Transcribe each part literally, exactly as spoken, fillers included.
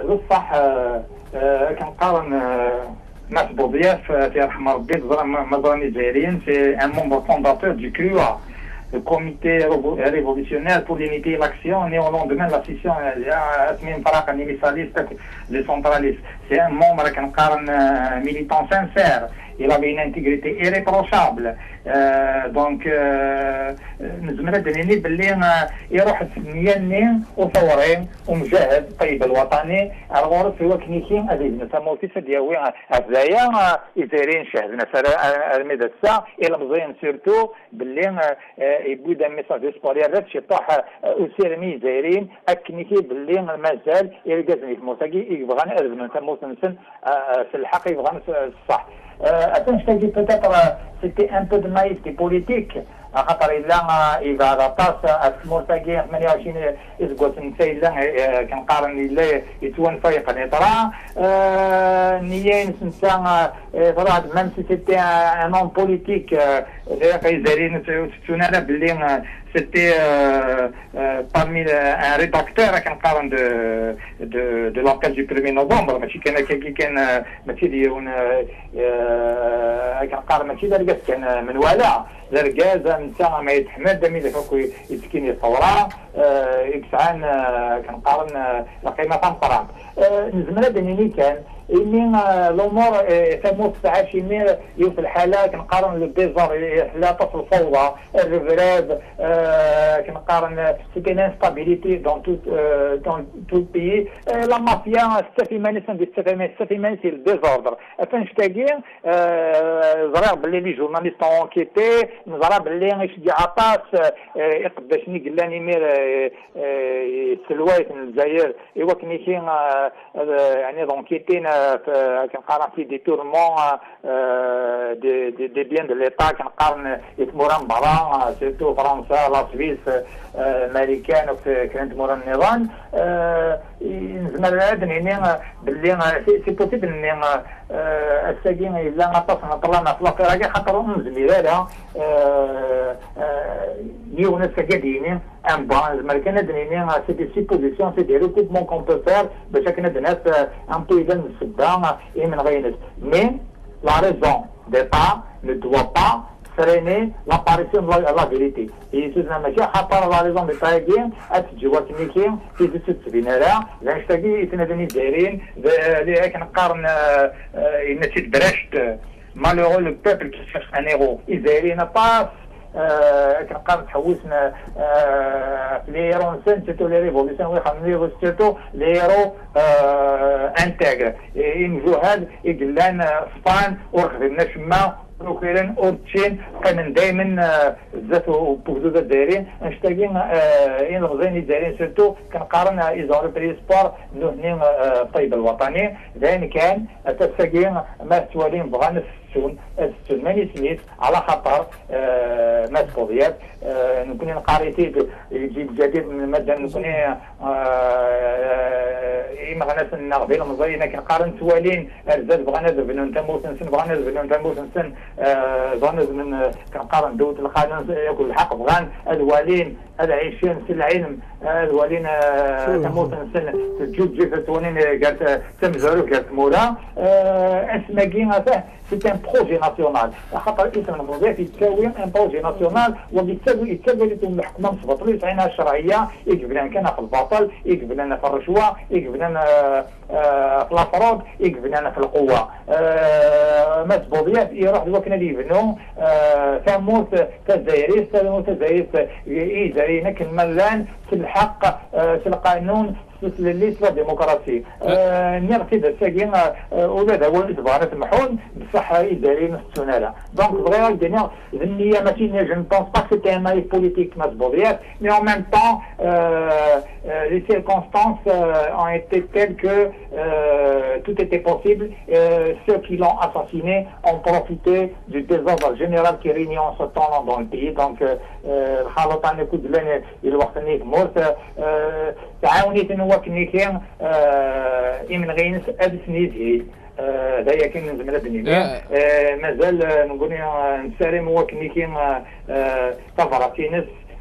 بصح كنقارن ناس بوضياف في رحمه ربي مزراني جزائريين في ان مومبر فونداتور دو كروا le comité révolutionnaire pour l'unité et l'action, né au lendemain de la scission, les centralistes. C'est un membre qui est un militant sincère. Il avait une intégrité irréprochable. Euh, donc, نزمنا دنيني باللي يروح يني وثورين ومجاهد طيب الوطني الغرض في وكنيكين أدينا سموتي سدياوي أفزايا إزارين شهدنا المدى الساعة إلى مزين سيرتو باللي يبدا ميساج ديسبوريال رات شطاح أسيرمي زايرين أكنيكي باللي مازال يرقزني في موساقي يبغانا أذبنا سموت نسن في الحق يبغانا الصح. Attends, je t'ai dit peut-être c'était un peu de naïveté politique. خاطر إلا إذا غطاس أسمورتاكي ثمانية وعشرين إسقوط نسيلا كنقارن إلا يتوان فايق نطرا نيين سنسا فراد ميم سي سيتي ان هوم بوليتيك غيزارين تسونا بلي c'était euh, euh, parmi un rédacteur qui parle de, de, de l'appel du premier novembre, mais qui est qui كان ماشي ديون كنقارن ماشي درجات كان من ولا درجات نتا ما يتحمل ملي فوق يتكين الثوره يكسعان كنقارن القيمه تنقرا نزمنا دنيني كان إني الأمور ثموت ساعات يمير يوفي الحالة كنقارن الديزار لا تصل الفوضى الريفراب كنقارن سيتي انستابيليتي دون تو دون تو البيي لا مافيا ستافيماني سندي ستافيماني ستافيماني سي الديزوردر فنشتاقي زرع باللي لي جورناليست انكيتي نزرع باللي يشدي عطاس يقداشني قلاني مير سلوايت من الجزائر إوا كنيشي يعني دونكيتينا كنقارن في ديتورمون دي دي بيان دو ليطا كنقارن يتمورن برا سيرتو فرنسا لا سويس الامريكان كانت مورا النيران نزمر هاد هنا باللي سي بوسيبل اني الساكين الا غطاسنا طلعنا في لاكراكي خاطر نزميرها نيونا ساكاديني ان بان الامريكان هادني سي دي سيبوزيسيون سي دي ريكوبمون كون بو فير باش كنا الناس ان بو يبان السدا اي من غينس مي لا ريزون ديبا ne doit pas freiner l'apparition de la, la vérité. Et c'est un métier, à part la raison de tailler, à ce que je vois qui est qui est tout ce qui est là, l'anstagi est une avenue d'Erin, de l'Ekankarn, il ne s'est brèche, malheureux le peuple qui cherche un héros. Israël n'a pas كنقارن تحوسنا لي هيرو نسن سيتو لي ريفوليسيون ويخمني سيتو لي هيرو انتاغ ينجو هاد يقلان سبان ورخدنا شما وكيران اورتشين كان دائما بزاف بوزو الدايرين نشتاقين ان غزاني الدايرين سيرتو كنقارن ازار بري سبور نهني الطيب الوطني لان كان تساقين ما توالين بغا السون السون ماني سميت على خطر آه مسؤوليات آه نكون قاريتي يجيب جديد من الماده نكون اما غناس نغبي المزينه كنقارن توالين ارزاد بغانا دبنو نتمو سنسن بغانا دبنو نتمو سنسن ظنز من كنقارن دوله القانون ياكل الحق بغان الوالين العيشين في العلم الوالين تمو سنسن تجوج جيف توانين قالت تمزارو قالت مولا اسماكين فيه سي ان بروجي ناسيونال خاطر اسم الموظف يتساوي ان بروجي ناسيونال وبالتالي يتساوي الحكومه مصبطلي عينها الشرعيه يجب لنا كان في الباطل يجب لنا في الرشوه يجب لنا في الافراد يجب لنا في القوه مسبوضيات يروح الوكنا اللي يبنوا ثموت تزايريس ثموت تزايريس يزارينا كالملان في الحق في القانون ليس لا ديمقراطيه نيرتي دا ساكين اولاد هو الاجبار المحون بصح يدارين السناله دونك فغيا الدنيا النيه ماشي جو ne pense pas que c'était un naïf politique masboudiat mais en même temps euh, euh, les circonstances euh, ont été telles que euh, tout était possible euh, ceux qui l'ont assassiné ont profité du désordre général qui régnait en ce temps dans le pays donc الخلطه اللي كنت لنا الوقتني مورت تعاونيت نوكني كان من غينس ادسنيتي هذايا كاين زعما بني مازال نقول نسالم وكني كان تفراتينس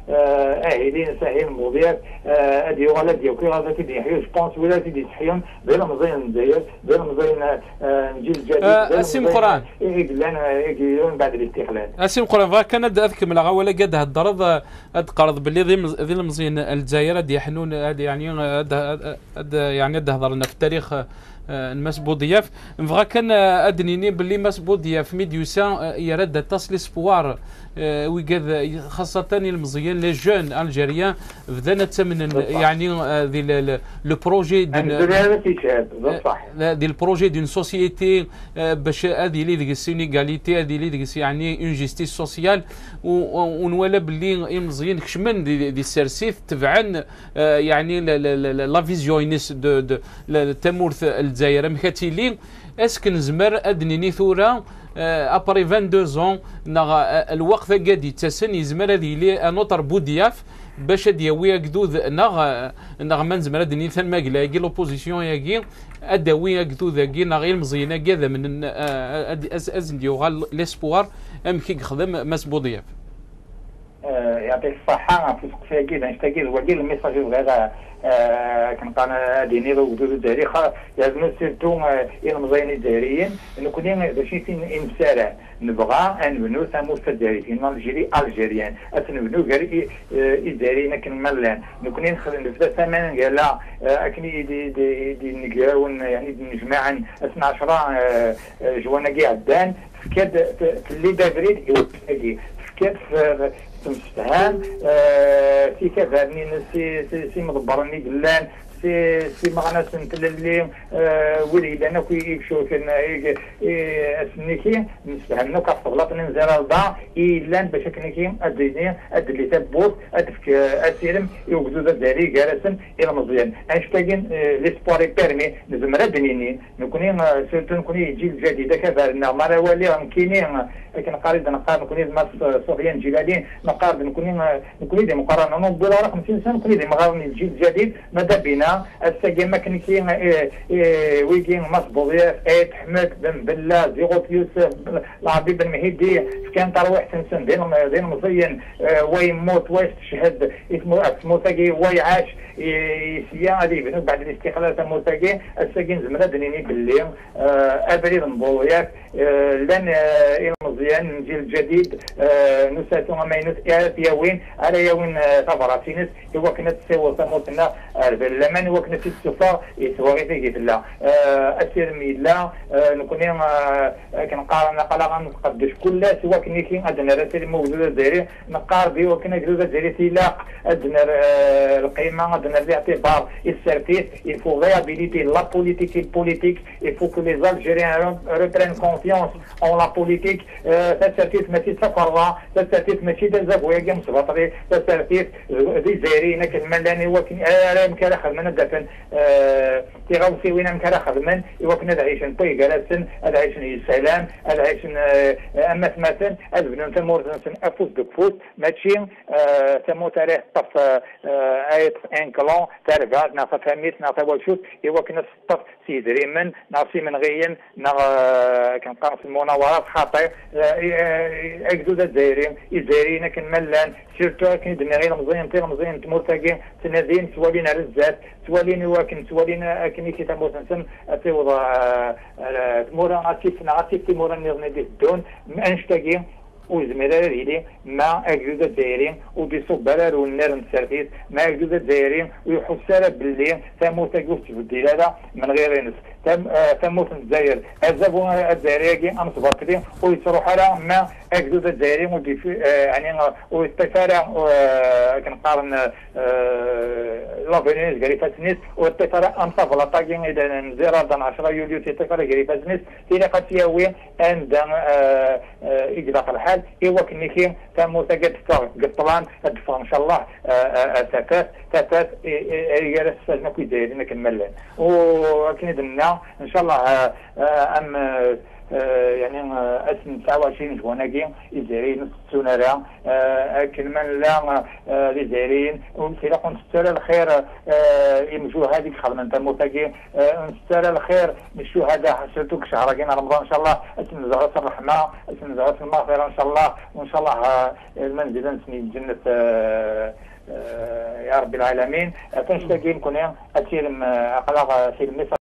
اهلين ساهين مضيف ادي ولا ديال كي غادي تدي يحيى جو بونس ولا تدي تحيون بلا مزيان الجزائر بلا مزيان الجيل الجديد اسيم قران يقولون بعد الاستقلال اسيم قران فكان اذكر لا ولا قد هضر اد قرض باللي ذي المزيان الجزائر دي حنون يعني يعني هضر لنا في التاريخ المسبو ضياف نبغى كان ادنيني باللي مسبو ضياف ميديوسا يرد تصل سبوار ويقاد خاصه المزيان لي جون الجيريان بدانا تمن يعني ذي لو بروجي دي البروجي دون سوسيتي باش هذه اللي ديك السينيغاليتي هذه اللي ديك يعني اون جيستيس سوسيال ونولا باللي مزيان كشمن دي السرسيف تبعا يعني لا فيزيونيس دو تمورث الجزائر مكاتيلي اسك نزمر ادنيني ثوره ابري اثنين وعشرين نغ الوقت قاعد يتسن يزمر هذه لي نوتر بودياف باش دياوي قدود نغ نغ من زمر ادني ثان ماكلا كي لوبوزيسيون ياكي اداوي قدود كي نغ المزينه كذا من ازن ديوغال ليسبوار ام كي خدم مسبو ضياف يعطيك الصحة في سقفها كذا نشتاقي الوكيل الميساج غير كنقال ديني وجدود الداري لازم سيرتو الى مزيان الداريين نكون باش نمسارع نبغى نبنو ثموث الداريين الجيري الجيريان نبنو غير الداريين كنملان نكون نبدا ثمن قال لا اكني دي دي دي نقراون يعني نجمعا اثنا عشر جوانا كاع عدان فكاد في اللي دابريد يوقف فكاد مستهان في كذا سي سي سي مدبرني قلان سي سي مغنى سنت اللي وليد انا كي يشوف كنا اسنيكي مستهان نوكا فغلط ننزل الضا الا باش كنكي اديني اد اللي تبوت ادفك اسيرم يوجدوا الداري جالسا الى مزيان انشتاغين لي سبوري بيرمي نزمر دنيني نكوني سيرتو نكوني جيل جديد كذا ما ولي كاينين لكن قارد نقارن نكوني مع سفيان جلالين نقارن نكوني نكوني دي مقارنه نقول راه خمسين سنه نكوني دي مغارني الجيل الجديد ماذا بينا الساقي ما كان كاين ويجين مصبوغيات ايت حمد بن بلا زيغوت يوسف العبيد بن مهدي كان ترويح سنسن دين دين مزين ويموت ويستشهد اسمه اسمه ساقي ويعاش يسيا هذه بعد الاستقلال تاع موساقي الساقي زمرا دنيني باللي ابريد مبويات لان مزيان الجيل الجديد نساتو ما ينس ياوين على ياوين طفراتينس هو كانت تسوى ثموتنا لمن هو كانت السفا يسوى غير في الله اسير ميلا نكون كنقارن قلقا نقدش كل سواء كنيكي ادنا راسل موجوده دايري نقار بي وكنا جوده دايري سيلاق ادنا القيمه ادنا الاعتبار السيرتيس il faut réhabiliter la politique et politique il faut que les Algériens reprennent confiance en la politique تسرتيت ماشي سفرة تسرتيت ماشي دزاك كي مصبطري تسرتيت دي زيرين كنملاني وكن انا مكان خدمنا دفن تيغوسي وين مكان خدمن وكنا عايشين طي جالسن عايشين السلام عايشين اما مثلا ابن تمور افوس بكفوس ماشي تمو تاريخ طف ايت انكلون ترغات نا فهميت نا تبوشوت وكنا طف سيدري من ناصي من غيين نا كنقرا في المناورات خاطر اكدود الجزائريين الجزائريين كنملان سيرتو كاين دماغي مزيان تي مزيان تمورتاكي تنادين سوالين على الزات سوالين واكن سوالين كني كي تموت نسن تيوض تمورا عاطفنا عاطف تمورا نغني الدون انشتاكي وزميلة ريلي مع أجهزة الجزائريين وبصبرة والنار السيرفيس مع أجهزة الجزائريين ويحسها باللي تموت تجوز في الدلالة من غير نس تم تموت الجزائر الزبون الجزائريين أمس بطري ويصرح على مع أجهزة الجزائريين ودي يعني واستفارة كنقارن لافينيز غريفة نيس واستفارة أمس فلاطاكين إذا نزير عشرة يوليو تستفارة غريفة نيس إلى قد يوي عند إجراء الحال إيوا كنيكي تمو تقد قطلان تدفع إن شاء الله تفات تفات يجلس سجنا كي دايرين كنملان وكن درنا الرحمه ان شاء الله. ام يعني اسم تسعة وعشرين جواناكي الجزائريين السونارا كلمه لا الجزائريين ونسيلا نستر الخير يمشوا هذيك خدمه نتا موتاكي نستر الخير مشوا هذا حسيتوك شهر كاين رمضان ان شاء الله اسم زهره الرحمه اسم زهره المغفره ان شاء الله وان شاء الله المنزل نسمي جنه يا رب العالمين. كنشتاقي نكون اثير اقلاق في المصر